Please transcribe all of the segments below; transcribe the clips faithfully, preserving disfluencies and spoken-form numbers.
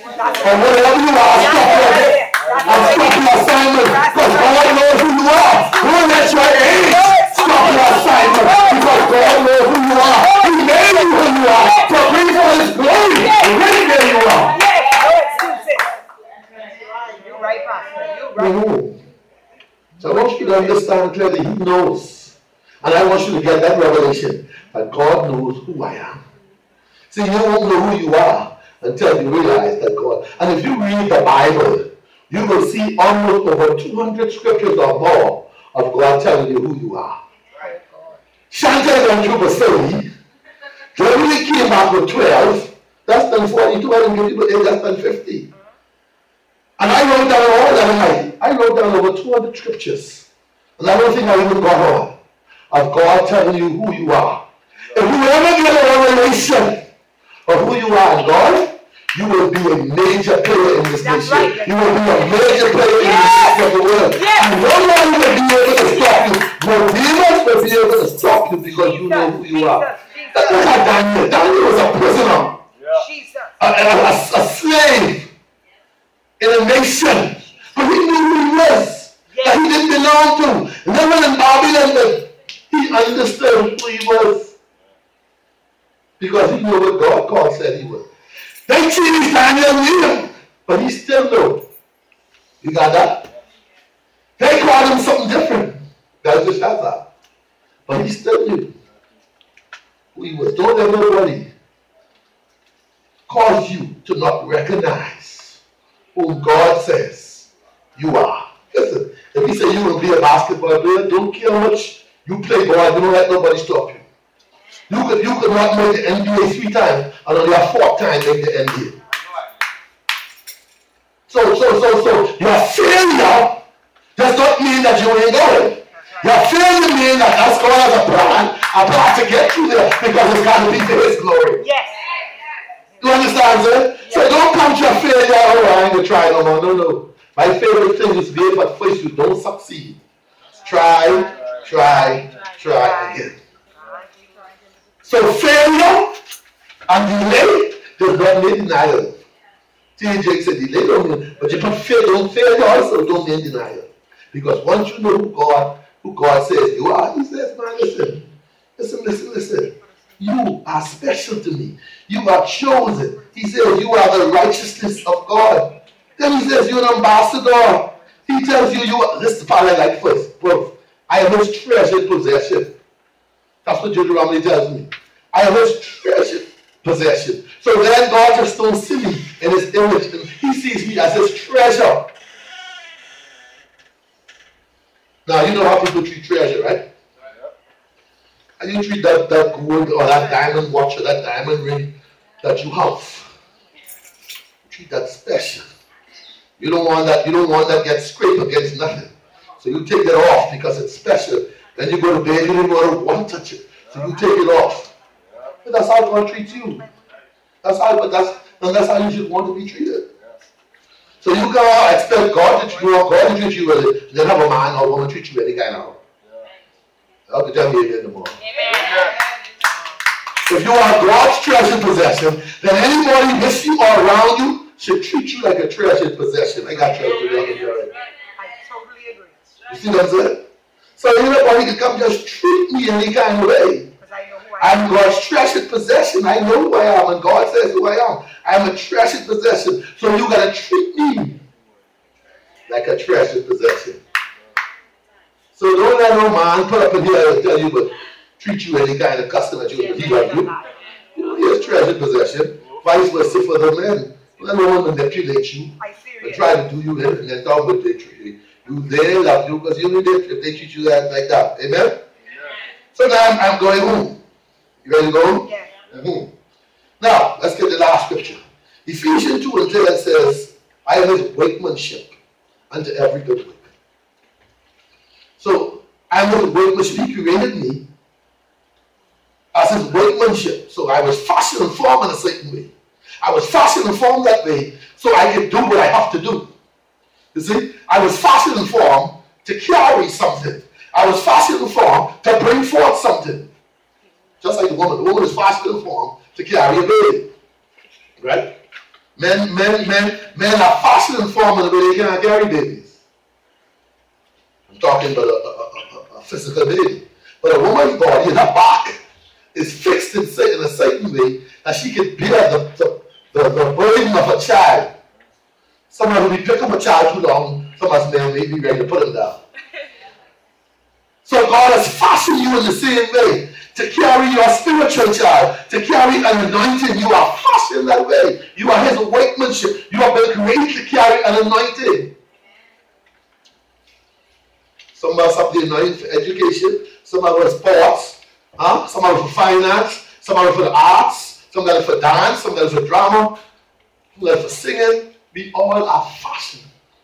Or whatever you are, stop your, and stop your assignment. Because God knows who you are. Don't let your age stop your assignment. Because God knows who you are. He made you who you are. To bring for His glory. Right there you are. You're right, Pastor. You're right. Mm-hmm. So I want you to understand clearly, He knows. And I want you to get that revelation that God knows who I am. See, you won't know who you are until you realize that God. And if you read the Bible, you will see almost over two hundred scriptures or more of God telling you who you are. Chantal went through Basili. Germany came back with twelve. That's done forty-two. I didn't give you eight. That's done fifty. And I wrote down all that. I wrote down over two hundred scriptures. And I don't think I even got all of God telling you who you are. If you ever get a revelation of who you are in God, you will be a major player in this That's nation. right. You will be a major player in Yes. this of the world. Yes. And no one will be able to stop you. No demons will be able to stop you because you know who you are. Jesus, Look at Daniel. Daniel was a prisoner, Jesus. a, a, a, a slave in a nation. But he knew who he was, that he didn't belong to. Living in Babylon, but he understood who he was. Because he knew what God called said he was. They changed Daniel name, but he still knew. You got that? They called him something different. Belteshazzar. But he still knew who he was. Don't let nobody cause you to not recognize who God says you are. Listen, if he say you will be a basketball player, don't care how much you play ball, don't let nobody stop you. You could, you could not make the N B A three times and on your fourth time make the N B A. So, so, so, so, your failure does not mean that you ain't going. Your failure means that that's God has a plan, a plan to get you there because it's got to be for His glory. Yes. You understand, sir? Yes. So don't count your failure, oh, I ain't going to try no more. No, no. My favorite thing is to be able to face you don't succeed. Try, try, try again. So failure and delay does not mean denial. T J said delay don't mean, but you put fail, don't fail also don't mean denial. Because once you know who God, who God says you are, He says, man, listen, listen, listen, listen. You are special to me. You are chosen. He says you are the righteousness of God. Then He says you're an ambassador. He tells you you are, this is the part I like first. Bro, I am His treasured possession. That's what Deuteronomy tells me. I am His treasured possession. So then God just don't see me in His image. And He sees me as His treasure. Now, you know how people treat treasure, right? And you treat that, that gold or that diamond watch or that diamond ring that you have. You treat that special. You don't want that, you don't want that get scraped against nothing. So you take it off because it's special. Then you go to bed, you don't want to want to touch it. So you take it off. But that's how God treats you. That's how, but that's, and that's how you should want to be treated. So you can't expect God to treat you, God to treat you well, then have a man or woman treat you any kind of. How could tell me again tomorrow? If you are God's treasured possession, then anybody with you or around you should treat you like a treasured possession. I got you today. I totally agree. You see what I'm saying? So anybody can come just treat me any kind of way. I'm God's treasured possession. I know who I am, and God says who I am. I'm a treasured possession. So you gotta treat me like a treasured possession. So don't let no man put up in here and tell you, but treat you any kind of custom that you he like you. You know, he has treasured possession. Vice versa for the men. Let no one manipulate you and try to do you in and then talk about they treat you. You they love you because you need it if they treat you that like that. Amen? So now I'm, I'm going home. You ready to go? Yeah. Mm-hmm. Now, let's get the last scripture. Ephesians two and ten says, I am His workmanship unto every good work. So, I am His workmanship. He created me as His workmanship. So, I was fashioned and formed in a certain way. I was fashioned and formed that way so I could do what I have to do. You see, I was fashioned and formed to carry something. I was fashioned and formed to bring forth something. Just like the woman. The woman is fashioned and formed to carry a baby. Right? Men, men, men, men are fashion formal the way they can't carry babies. I'm talking about a, a, a, a physical baby. But a woman's body in her back is fixed in, in a certain way that she can bear the, the, the, the burden of a child. Sometimes when we pick up a child too long, some of us men may be ready to put him down. So God has fashioned you in the same way to carry your spiritual child, to carry an anointing. You are fashioned that way. You are his workmanship. You have been created to carry an anointing. Some of us have the anointing for education, some of us for sports, huh? Some of us for finance, some of us for the arts, some of us for dance, some of us for drama, some of us for singing. We all are fashioned.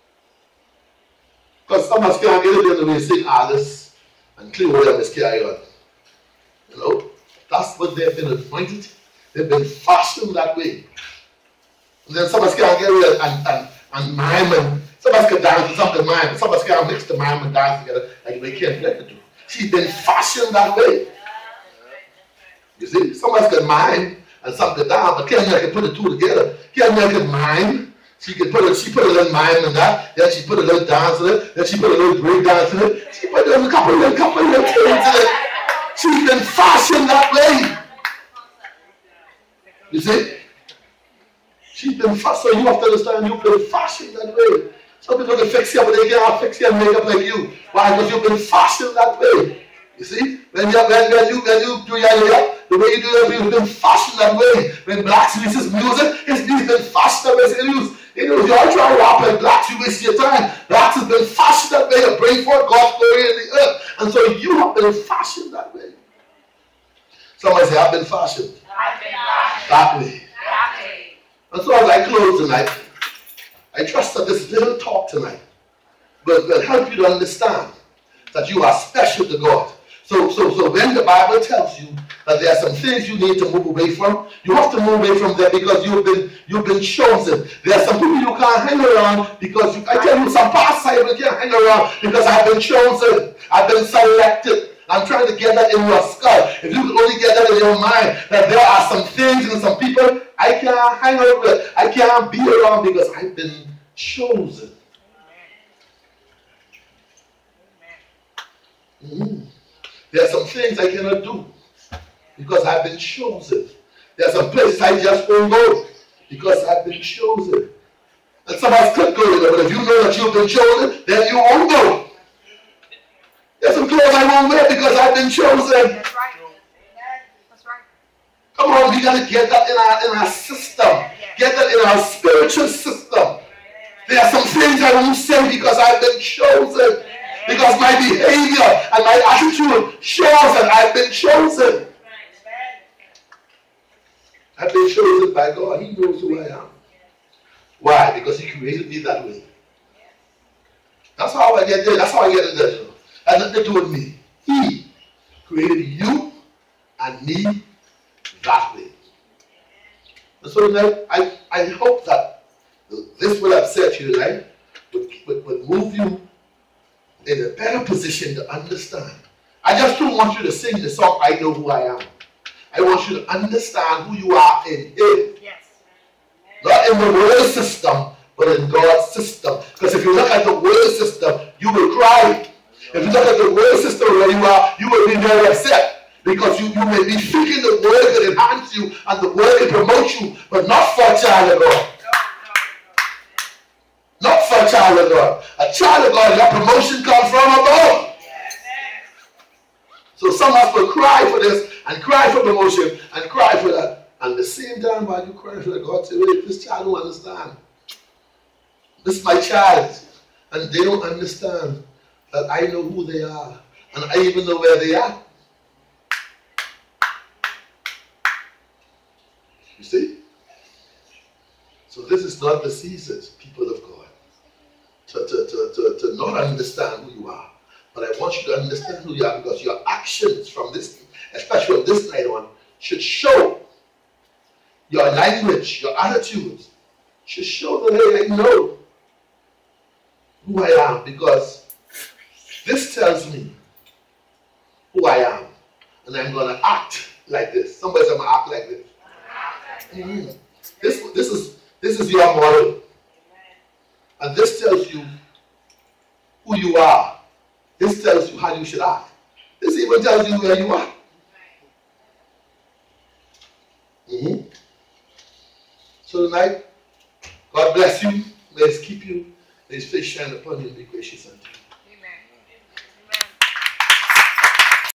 Because some of us can't get it in the way sing artists and clean whatever is carry on. You know, that's what they've been anointed. They've been fashioned that way. And then some of us can't get it and, and, and mime, and some of us can dance to something mime, some of us can't mix the mime and dance together like they can't let it do. She's been fashioned that way. You see, some of us can mime and some can dance, but can't can put the two together. Can't can mime. She can put a, she put a little mime in that, then she put a little dance in it, then she put a little break dance in it, she put a couple of little, couple of little things in it. She's been fashioned that way. You see? She's been fashioned, so you have to understand you've been fashioned that way. Some people can fix you, but they can't fix you and make up like you. Why? Because you've been fashioned that way. You see? When you, when, when you, when you do your hair, the way you do your music, you've been fashioned that way. When Blacks releases music, his music has been fashioned that way. So you use, you know, you're trying to rap and Blacks, you waste your time. Blacks has been fashioned that way to bring forth God's glory in the earth. And so you have been fashioned that way. Somebody say, I've been fashioned. I've been fashioned That way. that way. And so as I close tonight, I trust that this little talk tonight will, will help you to understand that you are special to God. So, so, so when the Bible tells you that there are some things you need to move away from, you have to move away from them because you've been you've been chosen. There are some people you can't hang around because you, I tell you, some pastors you can't hang around because I've been chosen, I've been selected. I'm trying to get that in your skull. If you could only get that in your mind, that there are some things and some people I can't hang out with, I can't be around because I've been chosen. Mm. There are some things I cannot do because I've been chosen. There are some places I just won't go because I've been chosen. And some of us could go there, but if you know that you've been chosen, then you won't go. There's some clothes I won't wear because I've been chosen. That's right. That's right. Come on, we gotta get that in our in our system. Get that in our spiritual system. There are some things I won't say because I've been chosen. Because my behavior and my attitude shows that I've been chosen. I've been chosen by God. He knows who I am. Why? Because He created me that way. That's how I get there. That's how I get in there. That's nothing to do with me. He created you and me that way. And so tonight, I, I hope that this what I've said to you tonight would, would, would move you in a better position to understand. I just don't want you to sing the song, I Know Who I Am. I want you to understand who you are in Him. Yes. Not in the world system, but in God's system. Because if you look at the world system, you will cry. If you look at the world system where you are, you will be very upset. Because you, you may be thinking the word can enhance you and the word can promote you, but not for a child of God. Not for a child of God. A child of God, your promotion comes from above. So some of us will cry for this and cry for promotion and cry for that. And at the same time, while you cry for that, God says, wait, this child don't understand. This is my child. And they don't understand that I know who they are. And I even know where they are. You see? So this is not the season, people of God, to, to, to, to, to not understand who you are. But I want you to understand who you are because your actions from this, especially from this night on, should show your language, your attitudes, should show that hey, I know who I am because this tells me who I am. And I'm going to act like this. Somebody said I'm going to act like this. Mm-hmm. This, this is This is your model. And this tells you who you are. This tells you how you should act. This even tells you where you are. Mm-hmm. So tonight, God bless you. May He keep you. May His face shine upon you and be gracious unto you.